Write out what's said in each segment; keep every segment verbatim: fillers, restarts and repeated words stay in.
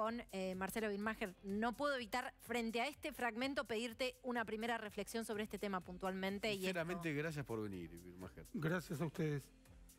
con eh, Marcelo Birmacher. No puedo evitar, frente a este fragmento, pedirte una primera reflexión sobre este tema puntualmente. Sinceramente, y esto... gracias por venir, Birmacher. Gracias a ustedes.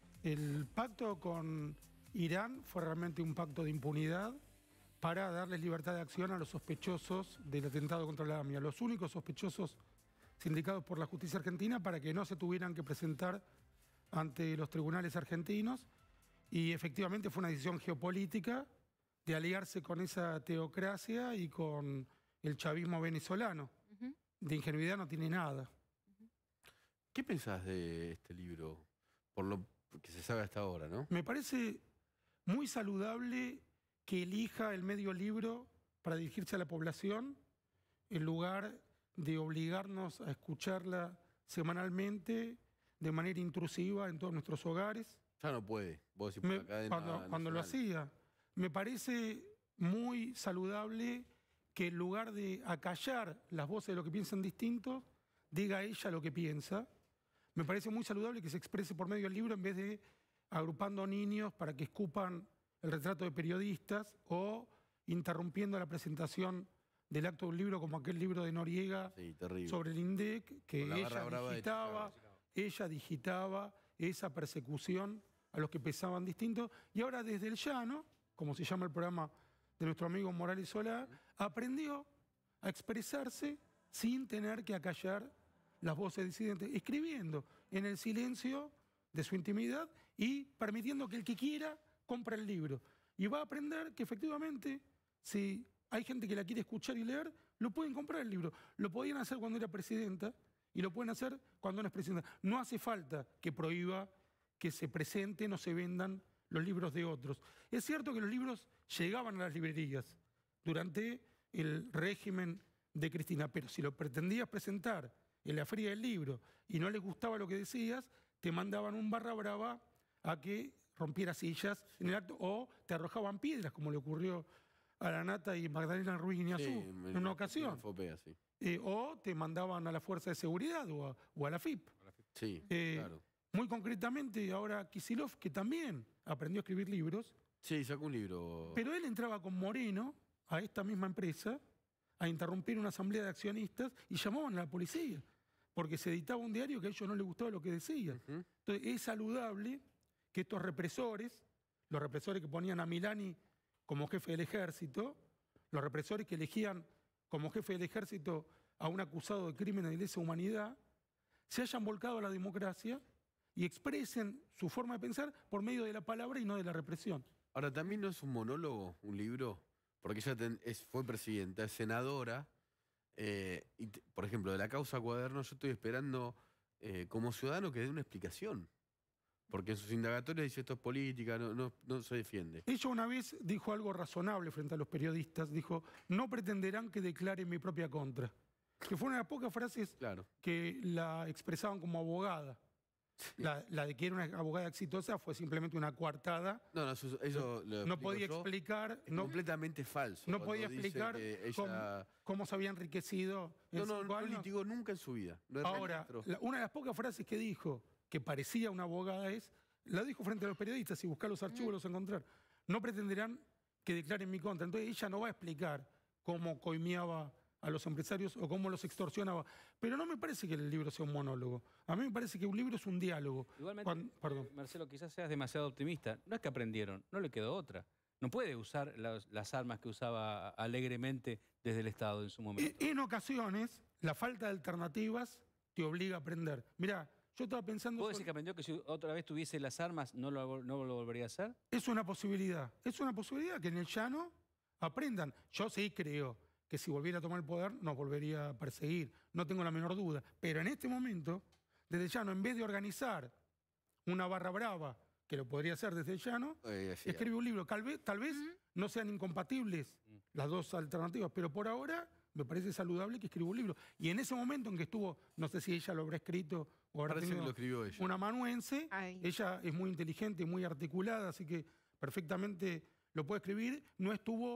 El pacto con Irán fue realmente un pacto de impunidad para darles libertad de acción a los sospechosos del atentado contra la AMIA, los únicos sospechosos sindicados por la justicia argentina para que no se tuvieran que presentar ante los tribunales argentinos. Y efectivamente fue una decisión geopolítica de aliarse con esa teocracia y con el chavismo venezolano. Uh-huh. De ingenuidad no tiene nada. Uh-huh. ¿Qué pensás de este libro, por lo que se sabe hasta ahora, no? Me parece muy saludable que elija el medio libro para dirigirse a la población, en lugar de obligarnos a escucharla semanalmente de manera intrusiva en todos nuestros hogares. Ya no puede, vos decís por la cadena cuando, cuando lo hacía. Me parece muy saludable que en lugar de acallar las voces de lo que piensan distintos, diga ella lo que piensa. Me parece muy saludable que se exprese por medio del libro en vez de agrupando niños para que escupan el retrato de periodistas o interrumpiendo la presentación del acto de un libro como aquel libro de Noriega, sí, sobre el INDEC, que ella digitaba, ella digitaba esa persecución a los que pensaban distinto. Y ahora desde el llano, como se llama el programa de nuestro amigo Morales Solá, aprendió a expresarse sin tener que acallar las voces disidentes, escribiendo en el silencio de su intimidad y permitiendo que el que quiera compre el libro. Y va a aprender que efectivamente, si hay gente que la quiere escuchar y leer, lo pueden comprar el libro. Lo podían hacer cuando era presidenta y lo pueden hacer cuando no es presidenta. No hace falta que prohíba que se presenten o se vendan los libros de otros. Es cierto que los libros llegaban a las librerías durante el régimen de Cristina, pero si lo pretendías presentar en la feria del libro y no les gustaba lo que decías, te mandaban un barra brava a que rompieras sillas en el acto o te arrojaban piedras, como le ocurrió a la Nata y Magdalena Ruiz Guiñazú, sí, en una ocasión. Fopea, sí. eh, o te mandaban a la Fuerza de Seguridad o a, o a la F I P. Sí, eh, claro. Muy concretamente, ahora Kicillof, que también aprendió a escribir libros. Sí, sacó un libro. Pero él entraba con Moreno a esta misma empresa a interrumpir una asamblea de accionistas y llamaban a la policía, porque se editaba un diario que a ellos no les gustaba lo que decían. Uh-huh. Entonces es saludable que estos represores, los represores que ponían a Milani como jefe del ejército, los represores que elegían como jefe del ejército a un acusado de crímenes de lesa humanidad, se hayan volcado a la democracia y expresen su forma de pensar por medio de la palabra y no de la represión. Ahora, también no es un monólogo, un libro, porque ella ten, es, fue presidenta, es senadora, eh, y te, por ejemplo, de la causa Cuaderno yo estoy esperando eh, como ciudadano que dé una explicación. Porque en sus indagatorias dice esto es política, no, no, no se defiende. Ella una vez dijo algo razonable frente a los periodistas, dijo, no pretenderán que declare en mi propia contra. Que fue una de las pocas frases claro. que la expresaban como abogada. La, la de que era una abogada exitosa fue simplemente una coartada. No, no, eso, eso lo no podía yo. explicar. Es no, completamente falso. No podía explicar ella... cómo, cómo se había enriquecido. No, no, no litigó nunca en su vida. No Ahora, la, una de las pocas frases que dijo, que parecía una abogada, es, la dijo frente a los periodistas, si buscar los archivos mm. los encontrar. No pretenderán que declaren mi contra. Entonces ella no va a explicar cómo coimeaba a los empresarios o cómo los extorsionaba. Pero no me parece que el libro sea un monólogo. A mí me parece que un libro es un diálogo. Igualmente, Cuando, perdón. Marcelo, quizás seas demasiado optimista. No es que aprendieron, no le quedó otra. No puede usar las, las armas que usaba alegremente desde el Estado en su momento. En, en ocasiones, la falta de alternativas te obliga a aprender. Mirá, yo estaba pensando... ¿Puedo decir que aprendió que si otra vez tuviese las armas no lo, no lo volvería a hacer? Es una posibilidad. Es una posibilidad que en el llano aprendan. Yo sí creo que si volviera a tomar el poder nos volvería a perseguir, no tengo la menor duda. Pero en este momento, desde el llano, en vez de organizar una barra brava, que lo podría hacer desde el llano, eh, sí, escribe un libro. Tal vez, tal vez uh-huh. no sean incompatibles uh-huh. las dos alternativas, pero por ahora me parece saludable que escriba un libro. Y en ese momento en que estuvo, no sé si ella lo habrá escrito o habrá tenido que lo escribió ella. Una amanuense, Ay. ella es muy inteligente y muy articulada, así que perfectamente lo puede escribir. No estuvo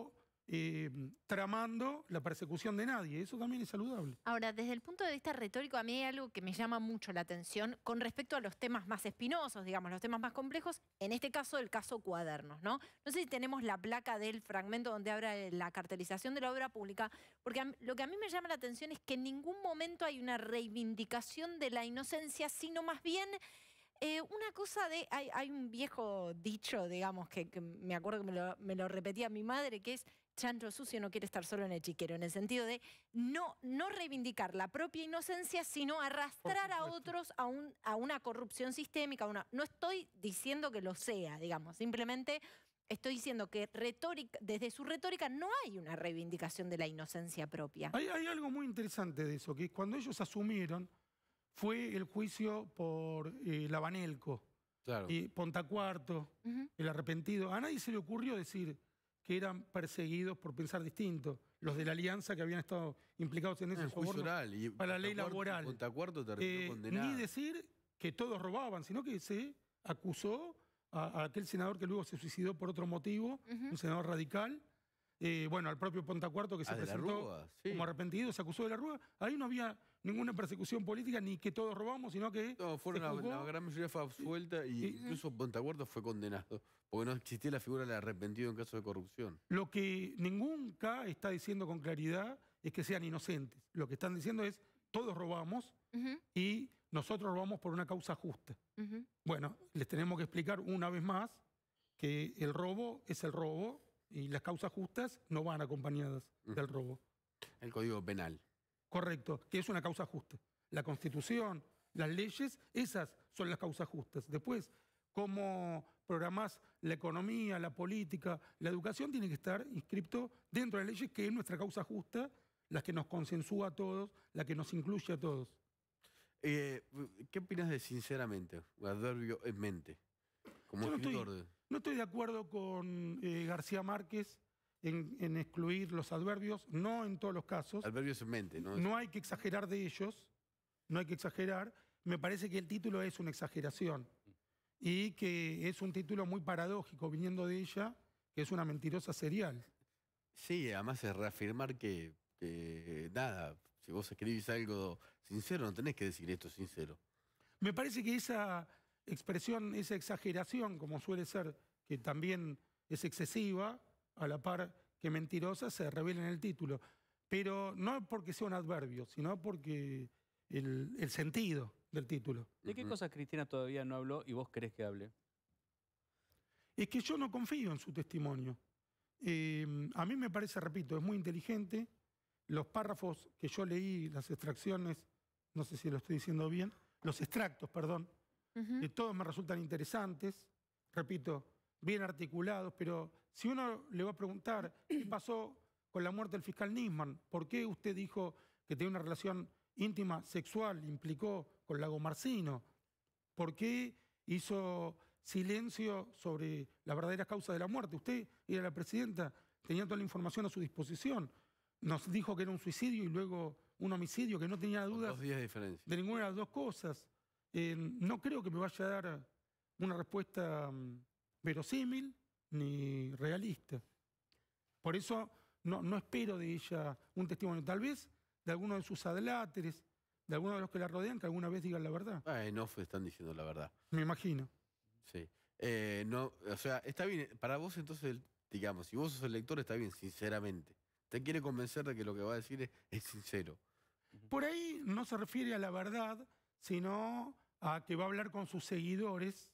eh, tramando la persecución de nadie. Eso también es saludable. Ahora, desde el punto de vista retórico, a mí hay algo que me llama mucho la atención con respecto a los temas más espinosos, digamos, los temas más complejos, en este caso el caso Cuadernos, ¿no? No sé si tenemos la placa del fragmento donde habla de la cartelización de la obra pública, porque a mí, lo que a mí me llama la atención es que en ningún momento hay una reivindicación de la inocencia, sino más bien eh, una cosa de... Hay, hay un viejo dicho, digamos, que, que me acuerdo que me lo, me lo repetía mi madre, que es: chancho sucio no quiere estar solo en el chiquero, en el sentido de no, no reivindicar la propia inocencia, sino arrastrar a otros a, un, a una corrupción sistémica. Una, no estoy diciendo que lo sea, digamos, simplemente estoy diciendo que retórica, desde su retórica no hay una reivindicación de la inocencia propia. Hay, hay algo muy interesante de eso, que cuando ellos asumieron fue el juicio por eh, la Banelco, Claro. y Pontacuarto, Uh-huh. el arrepentido. A nadie se le ocurrió decir que eran perseguidos por pensar distinto, los de la alianza que habían estado implicados en Es ese un juicio soborno, oral. Y para la ley Pontacuarto- laboral. Pontacuarto terminó Eh, condenado. ni decir que todos robaban, sino que se acusó a, a aquel senador que luego se suicidó por otro motivo, Uh-huh. un senador radical, eh, bueno, al propio Pontacuarto que se Ah, de la presentó Rúa, sí. como arrepentido, se acusó de la Rúa. Ahí no había ninguna persecución política ni que todos robamos, sino que No, fueron se la, juzgó. la gran mayoría fue absuelta y y- incluso Pontacuarto fue condenado. Porque no existía la figura del arrepentido en caso de corrupción. Lo que nunca está diciendo con claridad es que sean inocentes. Lo que están diciendo es: todos robamos Uh-huh. y nosotros robamos por una causa justa. Uh-huh. Bueno, les tenemos que explicar una vez más que el robo es el robo y las causas justas no van acompañadas del robo. El Código Penal. Correcto, que es una causa justa. La Constitución, las leyes, esas son las causas justas. Después, cómo programás la economía, la política, la educación, tiene que estar inscripto dentro de las leyes, que es nuestra causa justa, la que nos consensúa a todos, la que nos incluye a todos. Eh, ¿Qué opinas de sinceramente? Un adverbio en mente. Como Yo no estoy- escritor. de- No estoy de acuerdo con eh, García Márquez en, en excluir los adverbios, no en todos los casos. Adverbios en mente, ¿no? No hay que exagerar de ellos, no hay que exagerar. Me parece que el título es una exageración y que es un título muy paradójico viniendo de ella, que es una mentirosa serial. Sí, además es reafirmar que, que nada, si vos escribís algo sincero, no tenés que decir esto sincero. Me parece que esa expresión, esa exageración, como suele ser, que también es excesiva, a la par que mentirosa, se revela en el título. Pero no porque sea un adverbio, sino porque el, el sentido del título. ¿De qué Ujú. cosas Cristina todavía no habló y vos querés que hable? Es que yo no confío en su testimonio. Eh, a mí me parece, repito, es muy inteligente. Los párrafos que yo leí, las extracciones, no sé si lo estoy diciendo bien, los extractos, perdón, Uh-huh. que todos me resultan interesantes, repito, bien articulados, pero si uno le va a preguntar qué pasó con la muerte del fiscal Nisman, ¿por qué usted dijo que tenía una relación íntima sexual, implicó con Lago Marcino? ¿Por qué hizo silencio sobre las verdaderas causas de la muerte? Usted era la presidenta, tenía toda la información a su disposición. Nos dijo que era un suicidio y luego un homicidio, que no tenía Con dudas dos días de diferencia. de ninguna de las dos cosas. Eh, no creo que me vaya a dar una respuesta mm, verosímil ni realista. Por eso no, no espero de ella un testimonio. Tal vez de alguno de sus adláteres, de alguno de los que la rodean, que alguna vez digan la verdad. Ah, en off están diciendo la verdad. Me imagino. Sí. Eh, no, o sea, está bien. Para vos entonces, el- digamos, si vos sos el lector, está bien, sinceramente. Te quiere convencer de que lo que va a decir es, es sincero. Por ahí no se refiere a la verdad, sino a que va a hablar con sus seguidores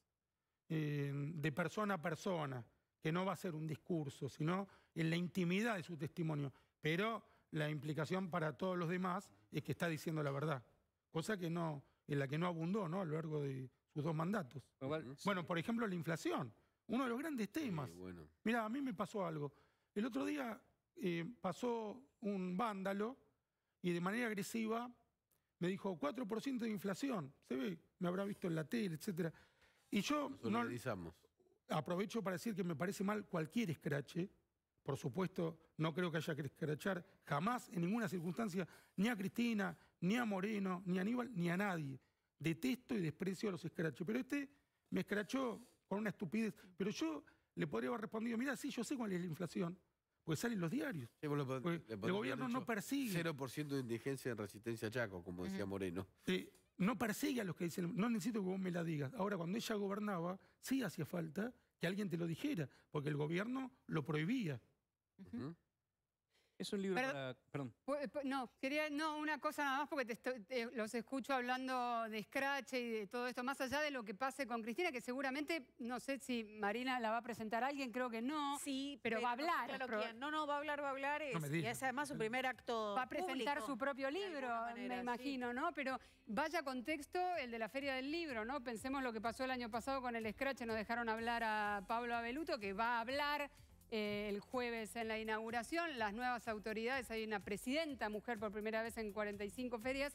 eh, de persona a persona, que no va a ser un discurso, sino en la intimidad de su testimonio. Pero la implicación para todos los demás es que está diciendo la verdad, cosa que no, en la que no abundó, ¿no?, a lo largo de sus dos mandatos. Igual, Ujú. Bueno, por ejemplo, la inflación, uno de los grandes temas. Sí, bueno. Mira, a mí me pasó algo. El otro día eh, pasó un vándalo y de manera agresiva me dijo cuatro por ciento de inflación. Se ve, me habrá visto en la tele, etcétera. Y yo Nos no, organizamos. aprovecho para decir que me parece mal cualquier escrache. Por supuesto, no creo que haya que escrachar jamás, en ninguna circunstancia, ni a Cristina, ni a Moreno, ni a Aníbal, ni a nadie. Detesto y desprecio a los escraches. Pero este me escrachó con una estupidez. Pero yo le podría haber respondido: mira, sí, yo sé cuál es la inflación, pues salen los diarios. Sí, vos lo pod- Pues le el podrías gobierno haber no dicho persigue. cero por ciento de indigencia en resistencia a Chaco, como decía Ujú. Moreno. Eh, no persigue a los que dicen, no necesito que vos me la digas. Ahora, cuando ella gobernaba, sí hacía falta que alguien te lo dijera, porque el gobierno lo prohibía. Ujú. Es un libro Pero- para... Perdón. Pu- pu- No, quería, no, una cosa nada más porque te estoy- te- los escucho hablando de Scratch y de todo esto, más allá de lo que pase con Cristina, que seguramente, no sé si Marina la va a presentar a alguien, creo que no. Sí, pero va a hablar, claro, proba- ¿quién? No, no, va a hablar, va a hablar. Es, me y digas. es además su primer acto Va a presentar público, su propio de libro, alguna manera, me sí. imagino, ¿no? Pero vaya contexto el de la Feria del Libro, ¿no? Pensemos lo que pasó el año pasado con el Scratch, nos dejaron hablar a Pablo Abeluto, que va a hablar eh, el jueves en la inauguración. Las nuevas autoridades, hay una presidenta mujer por primera vez en cuarenta y cinco ferias,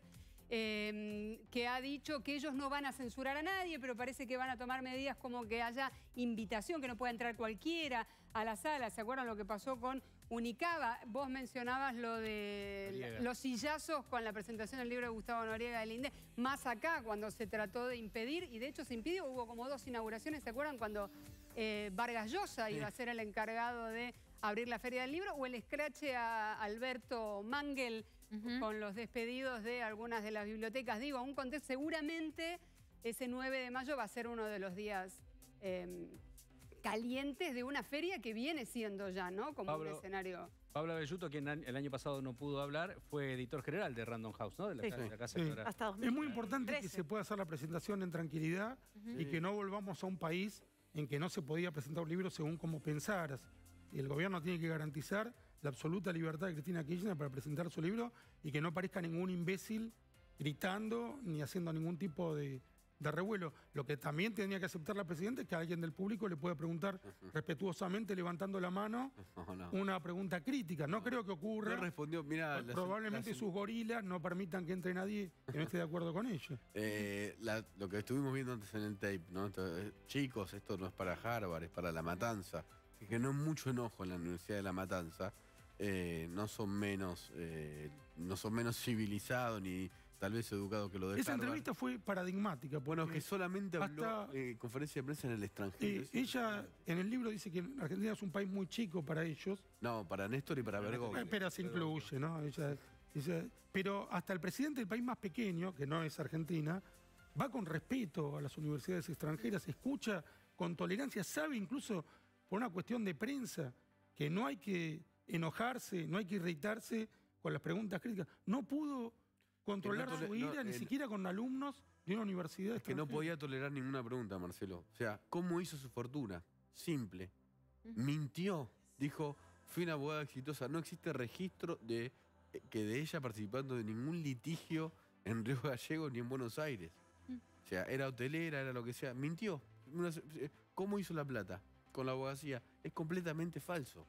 eh, que ha dicho que ellos no van a censurar a nadie, pero parece que van a tomar medidas como que haya invitación, que no pueda entrar cualquiera a la sala. ¿Se acuerdan lo que pasó con Unicaba? Vos mencionabas lo de Noriega. los sillazos con la presentación del libro de Gustavo Noriega del INDE, más acá cuando se trató de impedir, y de hecho se impidió, hubo como dos inauguraciones, ¿se acuerdan? Cuando eh, Vargas Llosa iba a ser el encargado de abrir la Feria del Libro, o el escrache a Alberto Mangel Ujú. con los despedidos de algunas de las bibliotecas. Digo, un contexto, seguramente ese nueve de mayo va a ser uno de los días eh, calientes de una feria que viene siendo ya, ¿no? Como Pablo, un escenario... Pablo Abeluto, quien an- el año pasado no pudo hablar, fue editor general de Random House, ¿no? De la, Sí. ca- de la casa Sí. que ahora- Hasta dos mil Es muy importante que trece. se pueda hacer la presentación en tranquilidad y que no volvamos a un país en que no se podía presentar un libro según como pensaras. Y el gobierno tiene que garantizar la absoluta libertad de Cristina Kirchner para presentar su libro y que no parezca ningún imbécil gritando ni haciendo ningún tipo de, de revuelo. Lo que también tenía que aceptar la presidenta es que alguien del público le pueda preguntar respetuosamente, levantando la mano, No, no. una pregunta crítica. No creo que ocurra. No respondió, mira, la- Probablemente la- sus gorilas no permitan que entre nadie que no esté de acuerdo con ellos. Eh, la- lo que estuvimos viendo antes en el tape, ¿no? Esto, eh, chicos, esto no es para Harvard, es para La Matanza. Que generó mucho enojo en la Universidad de La Matanza. Eh, no son menos, eh, no son menos civilizados ni tal vez educados que lo de Esa Harvard. entrevista fue paradigmática. Bueno, porque, que solamente habló hasta- en conferencia de prensa en el extranjero. eh, Eso- ella en el libro dice que Argentina es un país muy chico para ellos, No, para Néstor y para Bergoglio. eh, pero se incluye, ¿no? Ella dice, pero hasta el presidente del país más pequeño, que no es Argentina, va con respeto a las universidades extranjeras, escucha con tolerancia, sabe incluso por una cuestión de prensa que no hay que enojarse, no hay que irritarse con las preguntas críticas. No pudo controlar tole- su ira no, ni el- siquiera con alumnos de una universidad Es que no extranjera. podía tolerar ninguna pregunta, Marcelo. O sea, ¿cómo hizo su fortuna? Simple. Mintió. Dijo, fui una abogada exitosa. No existe registro de eh, que de ella participando de ningún litigio en Río Gallegos ni en Buenos Aires. O sea, era hotelera, era lo que sea. Mintió. Una- ¿Cómo hizo la plata? Con la abogacía. Es completamente falso.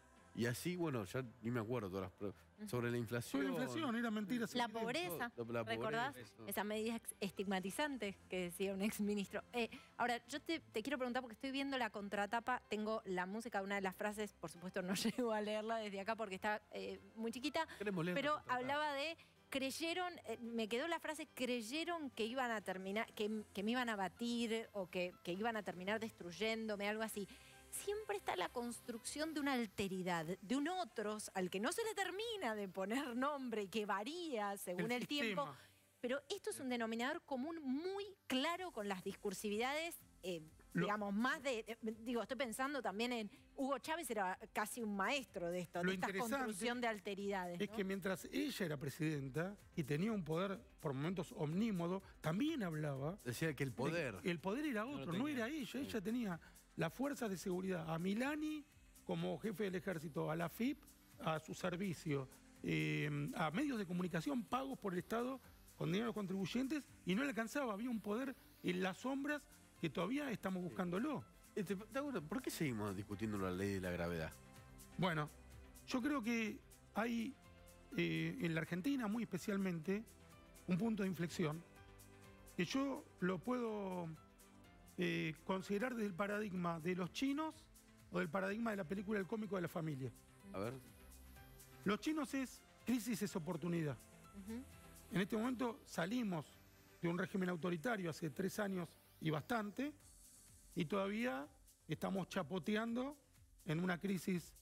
Y así, bueno, ya ni me acuerdo todas las pruebas. Sobre la inflación. Sobre la inflación, era mentira. La evidente. pobreza, Lo- la ¿recordás? pobreza. Esa medida ex- estigmatizante que decía un exministro. Eh, ahora, yo te, te quiero preguntar, porque estoy viendo la contratapa, tengo la música de una de las frases, por supuesto no llego a leerla desde acá porque está eh, muy chiquita, Queremos leer pero la contratapa. hablaba de, creyeron, eh, me quedó la frase, creyeron que iban a terminar, que, que me iban a batir o que, que iban a terminar destruyéndome, algo así. Siempre está la construcción de una alteridad, de un otros al que no se le termina de poner nombre, que varía según el, tiempo. sistema. Pero esto es un denominador común muy claro con las discursividades, eh, Lo- digamos, más de... eh, digo, estoy pensando también en... Hugo Chávez era casi un maestro de esto, Lo de esta interesante construcción de alteridades. Es ¿no? que mientras ella era presidenta y tenía un poder por momentos omnímodo, también hablaba. Decía que el poder. El poder era lo otro, no, tenía. era ella. Ella tenía las fuerzas de seguridad, a Milani como jefe del ejército, a la F I P a su servicio, eh, a medios de comunicación pagos por el Estado con dinero de los contribuyentes, y no le alcanzaba. Había un poder en las sombras que todavía estamos buscándolo. Este, ¿te acuerdas? ¿Por qué seguimos discutiendo la ley de la gravedad? Bueno, yo creo que hay eh, en la Argentina muy especialmente un punto de inflexión que yo lo puedo eh, considerar desde el paradigma de los chinos o del paradigma de la película El cómico de la familia. A ver. Los chinos es crisis es oportunidad. Ujú. En este momento salimos de un régimen autoritario hace tres años y bastante, y todavía estamos chapoteando en una crisis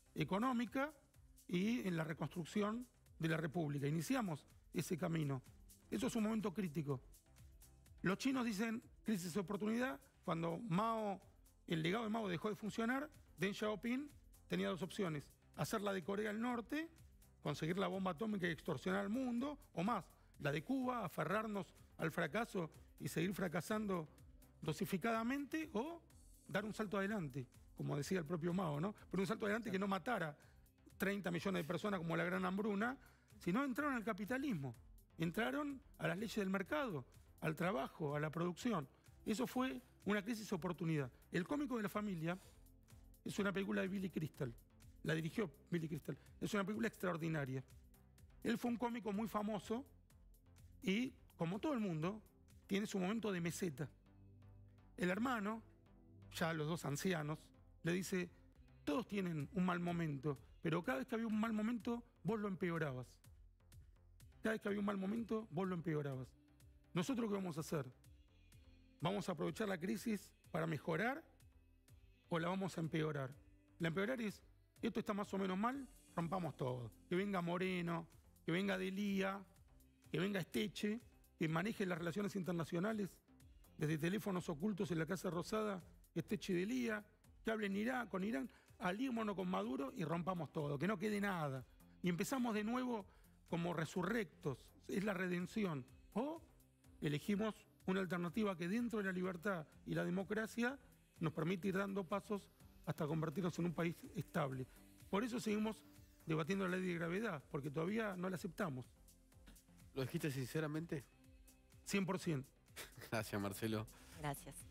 económica y en la reconstrucción de la República. Iniciamos ese camino. Eso es un momento crítico. Los chinos dicen crisis de oportunidad. Cuando Mao, el legado de Mao dejó de funcionar, Deng Xiaoping tenía dos opciones: hacer la de Corea del Norte, conseguir la bomba atómica y extorsionar al mundo, o más, la de Cuba, aferrarnos al fracaso y seguir fracasando dosificadamente, o dar un salto adelante, como decía el propio Mao, ¿no? Pero un salto adelante que no matara treinta millones de personas como la Gran Hambruna, sino entraron al capitalismo, entraron a las leyes del mercado, al trabajo, a la producción. Eso fue una crisis de oportunidad. El cómico de la familia es una película de Billy Crystal. La dirigió Billy Crystal. Es una película extraordinaria. Él fue un cómico muy famoso y, como todo el mundo, tiene su momento de meseta. El hermano, ya los dos ancianos, le dice: todos tienen un mal momento, pero cada vez que había un mal momento, vos lo empeorabas. Cada vez que había un mal momento, vos lo empeorabas. ¿Nosotros qué vamos a hacer? ¿Vamos a aprovechar la crisis para mejorar o la vamos a empeorar? La empeorar es: esto está más o menos mal, rompamos todo. Que venga Moreno, que venga Delía, que venga Esteche, que maneje las relaciones internacionales desde teléfonos ocultos en la Casa Rosada, Esteche y Delía, que hablen Irán, con Irán, aliémonos con Maduro y rompamos todo, que no quede nada. Y empezamos de nuevo como resurrectos, es la redención. O elegimos una alternativa que dentro de la libertad y la democracia nos permite ir dando pasos hasta convertirnos en un país estable. Por eso seguimos debatiendo la ley de gravedad, porque todavía no la aceptamos. ¿Lo dijiste sinceramente? cien por ciento. Gracias, Marcelo. Gracias.